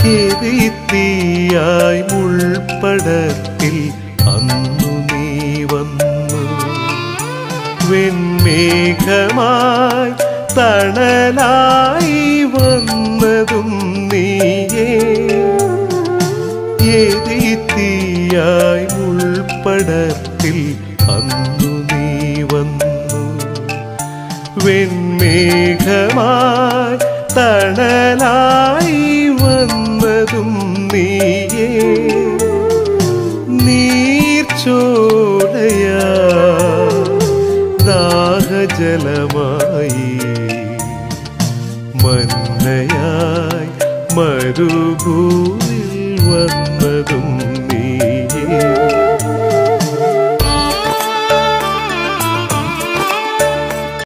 എരിത്തിയായി മുൾപ്പടർപ്പിൽ അന്നു നീ വന്നു. വെൺമേഘമായി തണലായി വന്നതും നീയേ. എരിത്തിയായി മുൾപ്പടർപ്പിൽ അന്നു നീ വന്നു. വെൺമേഘമായി തണലായി വന്നതും നീയേ. നീർച്ചോടയാ ദാഹജലമായി മന്നയായി മരുഭൂമിൽ വന്നതും